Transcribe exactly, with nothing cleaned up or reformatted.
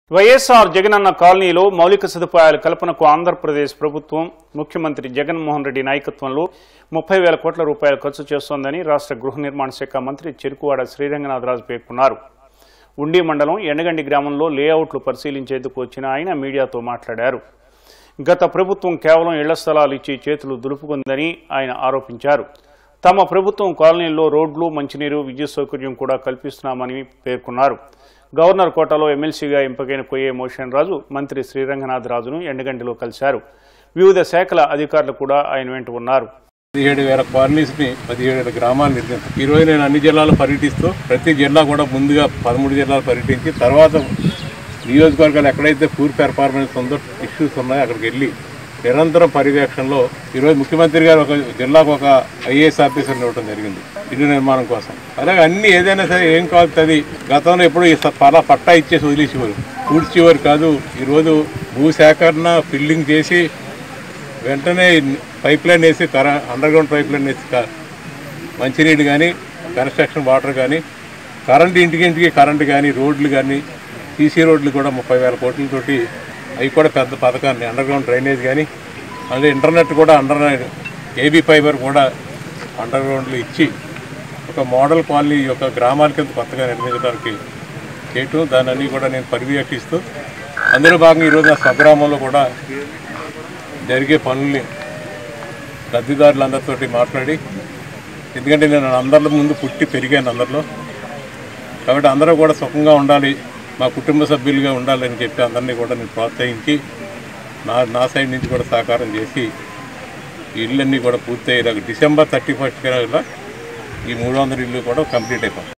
వైఎస్ఆర్ జగనన్న కాలనీలో మౌలిక సదుపాయాల కల్పనకు ఆంధ్రప్రదేశ్ ప్రభుత్వం ముఖ్యమంత్రి జగన్మోహన్ రెడ్డి నాయకత్వంలో ముప్పై వేల కోట్ల రూపాయలు ఖర్చు చేస్తోందని రాష్ట్ర గృహ నిర్మాణ శాఖ మంత్రి చెరుకువాడ శ్రీరంగనాథరాజు పేర్కొన్నారు. ఉండి మండలం ఎండగండి గ్రామంలో లేఅవుట్లు పరిశీలించేందుకు వచ్చిన ఆయన మీడియాతో మాట్లాడారు. గత ప్రభుత్వం కేవలం ఇళ్ల స్థలాలు ఇచ్చి చేతులు దులుపుకుందని ఆయన ఆరోపించారు. తమ ప్రభుత్వం కాలనీల్లో రోడ్లు, మంచినీరు, విద్యుత్ సౌకర్యం కూడా కల్పిస్తున్నామని పేర్కొన్నారు. గవర్నర్ కోటాలో ఎమ్మెల్సీగా ఎంపికైన కొయ్యే మోషన్ రాజు మంత్రి శ్రీరంగనాథరాజును ఎండగండిలో కలిశారు. వివిధ శాఖల అధికారులు కూడా ఆయన వెంట ఉన్నారు. పదిహేడు వేల కాలనీస్ని పదిహేడు గ్రామాలు నిర్మించారు. ఈరోజు నేను అన్ని జిల్లాలు పర్యటిస్తూ ప్రతి జిల్లా కూడా ముందుగా పదమూడు జిల్లాలు పర్యటించి తర్వాత నియోజకవర్గాలు ఎక్కడైతే పూర్ పెర్ఫార్మెన్స్ ఉందో, ఇష్యూస్ ఉన్నాయో అక్కడికి వెళ్ళి నిరంతరం పర్యవేక్షణలో ఈరోజు ముఖ్యమంత్రి గారు ఒక జిల్లాకు ఒక ఐఏఎస్ ఆఫీసర్ని ఇవ్వడం జరిగింది ఇల్లు నిర్మాణం కోసం. అలాగే అన్ని ఏదైనా సరే ఏం కావాలి గతంలో ఎప్పుడు పలా పట్టా ఇచ్చేసి వదిలేసేవారు, పూడ్చేవారు కాదు. ఈరోజు భూసేకరణ ఫిల్లింగ్ చేసి వెంటనే పైప్ లైన్ వేసి కర అండర్ గ్రౌండ్ పైప్ లైన్ వేసి మంచినీళ్ళు కానీ, కన్స్ట్రక్షన్ వాటర్ కానీ, కరెంటు ఇంటికి ఇంటికి కరెంటు కానీ, రోడ్లు కానీ, సీసీ రోడ్లు కూడా ముప్పై వేల కోట్లతోటి అవి కూడా పెద్ద పథకాన్ని, అండర్ గ్రౌండ్ డ్రైనేజ్ కానీ, అలాగే ఇంటర్నెట్ కూడా అండర్ ఏబీ ఫైబర్ కూడా అండర్ గ్రౌండ్లు ఇచ్చి ఒక మోడల్ కాలనీ యొక్క గ్రామాల కింద కొత్తగా నిర్మించడానికి చేయటం, దాన్ని అన్నీ కూడా నేను పర్యవేక్షిస్తూ అందులో భాగంగా ఈరోజు నా స్వగ్రామంలో కూడా జరిగే పనుల్ని లబ్ధిదారులందరితోటి మాట్లాడి, ఎందుకంటే నేను అందరి ముందు పుట్టి పెరిగాను అందరిలో, కాబట్టి అందరూ కూడా సుఖంగా ఉండాలి, మా కుటుంబ సభ్యులుగా ఉండాలని చెప్పి అందరినీ కూడా నేను ప్రోత్సహించి నా నా సైడ్ నుంచి కూడా సహకారం చేసి ఈ ఇళ్ళన్నీ కూడా పూర్తయ్యేలాగా డిసెంబర్ థర్టీ ఫస్ట్ కల్లా ఈ మూడు వందల ఇల్లు కూడా కంప్లీట్ అయిపోతాయి.